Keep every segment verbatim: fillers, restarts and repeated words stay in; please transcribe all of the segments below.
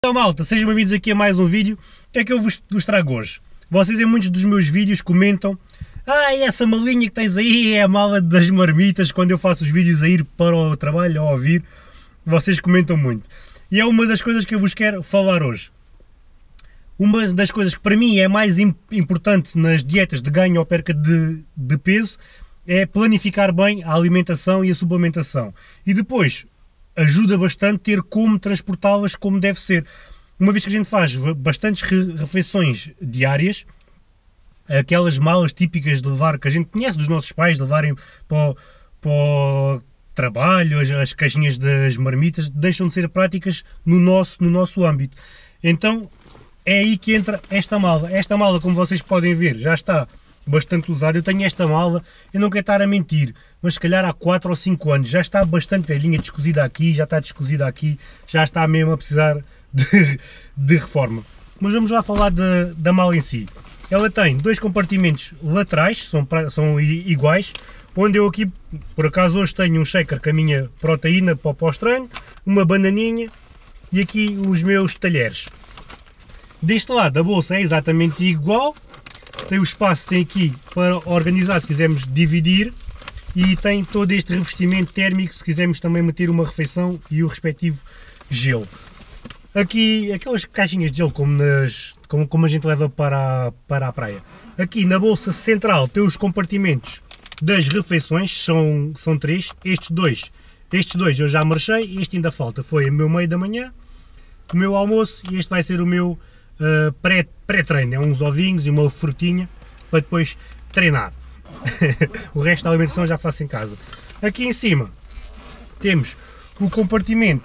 Então malta, sejam bem-vindos aqui a mais um vídeo. O que é que eu vos, vos trago hoje? Vocês em muitos dos meus vídeos comentam: ah, essa malinha que tens aí é a mala das marmitas. Quando eu faço os vídeos a ir para o trabalho ou a ouvir, vocês comentam muito. E é uma das coisas que eu vos quero falar hoje. Uma das coisas que para mim é mais importante nas dietas de ganho ou perca de, de peso é planificar bem a alimentação e a suplementação. E depois ajuda bastante ter como transportá-las como deve ser. Uma vez que a gente faz bastantes refeições diárias, aquelas malas típicas de levar, que a gente conhece dos nossos pais, de levarem para o, para o trabalho, as, as caixinhas das marmitas, deixam de ser práticas no nosso, no nosso âmbito. Então é aí que entra esta mala. Esta mala, como vocês podem ver, já está bastante usada. Eu tenho esta mala, eu não quero estar a mentir, mas se calhar há quatro ou cinco anos, já está bastante velhinha, descosida aqui, já está descosida aqui, já está mesmo a precisar de, de reforma. Mas vamos lá falar de, da mala em si. Ela tem dois compartimentos laterais, são, são iguais, onde eu aqui, por acaso hoje tenho um shaker com a minha proteína para o pós-treino, uma bananinha e aqui os meus talheres. Deste lado a bolsa é exatamente igual, tem o espaço, tem aqui para organizar se quisermos dividir, e tem todo este revestimento térmico se quisermos também meter uma refeição e o respectivo gelo. Aqui, aquelas caixinhas de gelo como, nas, como, como a gente leva para a, para a praia. Aqui na bolsa central tem os compartimentos das refeições, são, são três, estes dois, estes dois eu já marchei, este ainda falta, foi o meu meio da manhã, o meu almoço e este vai ser o meu Uh, pré-treino, é uns ovinhos e uma frutinha para depois treinar. O resto da alimentação já faço em casa. Aqui em cima temos o compartimento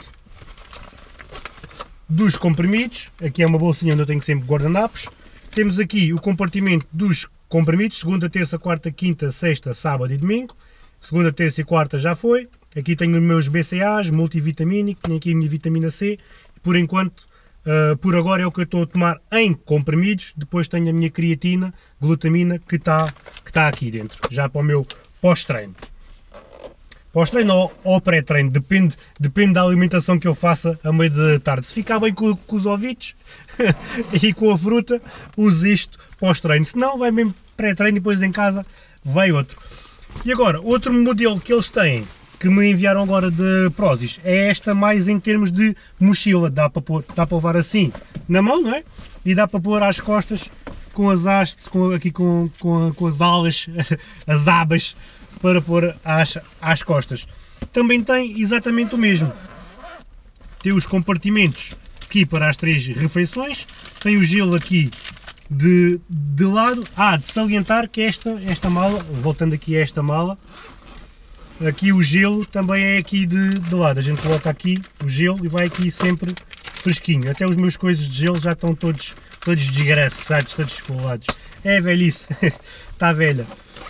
dos comprimidos, aqui é uma bolsinha onde eu tenho sempre guardanapos. Temos aqui o compartimento dos comprimidos, segunda, terça, quarta, quinta, sexta, sábado e domingo. Segunda, terça e quarta já foi. Aqui tenho os meus B C As, multivitamínico, tenho aqui a minha vitamina C, por enquanto. Uh, por agora é o que eu estou a tomar em comprimidos, depois tenho a minha creatina, glutamina, que está que está aqui dentro, já para o meu pós-treino. Pós-treino ou, ou pré-treino, depende, depende da alimentação que eu faça a meio da tarde. Se ficar bem com, com os ovitos e com a fruta, uso isto pós-treino, se não vai mesmo pré-treino e depois em casa vai outro. E agora, outro modelo que eles têm, que me enviaram agora de Prozis, é esta mais em termos de mochila, dá para, pôr, dá para levar assim na mão, não é? E dá para pôr às costas com as hastes, com, aqui com, com, com as alas, as abas, para pôr às, às costas. Também tem exatamente o mesmo, tem os compartimentos aqui para as três refeições, tem o gelo aqui de, de lado. Ah, de salientar que esta, esta mala, voltando aqui a esta mala, aqui o gelo também é aqui de, de lado, a gente coloca aqui o gelo e vai aqui sempre fresquinho. Até os meus coisas de gelo já estão todos, todos desgraçados, todos esfolados. É velhice, está velha.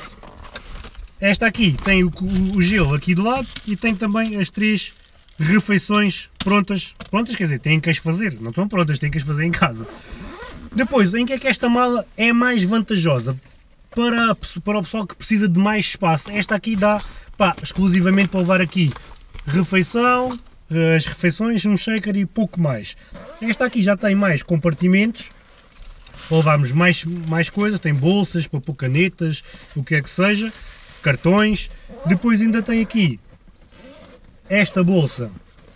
Esta aqui tem o, o, o gelo aqui de lado e tem também as três refeições prontas. Prontas quer dizer, têm que as fazer, não são prontas, têm que as fazer em casa. Depois, em que é que esta mala é mais vantajosa? Para, para o pessoal que precisa de mais espaço, esta aqui dá pá, exclusivamente para levar aqui refeição, as refeições, um shaker e pouco mais. Esta aqui já tem mais compartimentos, para levarmos mais, mais coisas, tem bolsas para pôr canetas, o que é que seja, cartões. Depois ainda tem aqui esta bolsa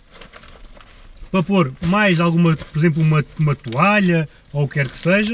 para pôr mais alguma, por exemplo, uma, uma toalha ou o que quer que seja.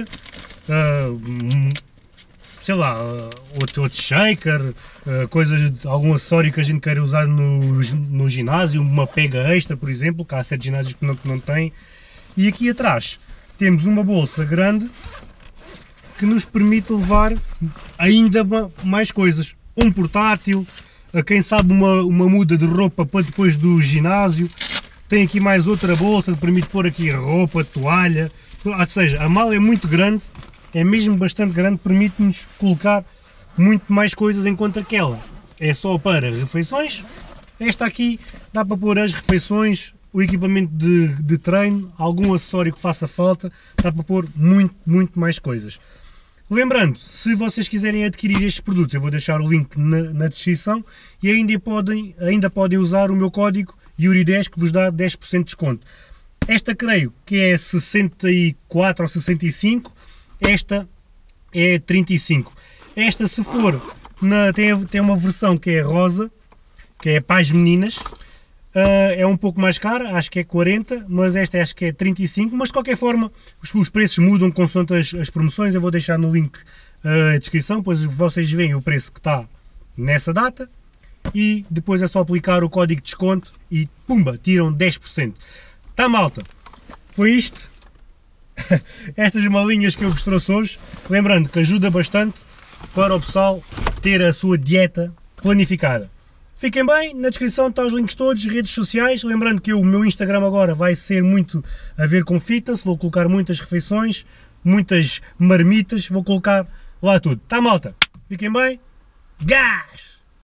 Uh, sei lá, outro, outro shaker, uh, coisas, algum acessório que a gente queira usar no, no ginásio, uma pega extra, por exemplo, que há certos ginásios que não, que não têm. E aqui atrás temos uma bolsa grande que nos permite levar ainda mais coisas. Um portátil, uh, quem sabe uma, uma muda de roupa para depois do ginásio. Tem aqui mais outra bolsa que permite pôr aqui roupa, toalha, ou seja, a mala é muito grande. É mesmo bastante grande, permite-nos colocar muito mais coisas, enquanto aquela é só para refeições. Esta aqui dá para pôr as refeições, o equipamento de, de treino, algum acessório que faça falta, dá para pôr muito, muito mais coisas. Lembrando, se vocês quiserem adquirir estes produtos, eu vou deixar o link na, na descrição e ainda podem, ainda podem usar o meu código Yuri dez que vos dá dez por cento de desconto. Esta creio que é sessenta e quatro ou sessenta e cinco, esta é trinta e cinco. Esta, se for, na, tem, tem uma versão que é rosa, que é para as meninas, uh, é um pouco mais cara, acho que é quarenta, mas esta acho que é trinta e cinco, mas de qualquer forma os, os preços mudam consoante as, as promoções, eu vou deixar no link uh, a descrição, pois vocês veem o preço que está nessa data e depois é só aplicar o código de desconto e pumba, tiram dez por cento. Tá, malta? Foi isto. Estas malinhas que eu vos trouxe hoje, lembrando que ajuda bastante para o pessoal ter a sua dieta planificada. Fiquem bem, na descrição estão os links todos, redes sociais, lembrando que o meu Instagram agora vai ser muito a ver com fitness, vou colocar muitas refeições, muitas marmitas, vou colocar lá tudo. Tá, malta? Fiquem bem, gás!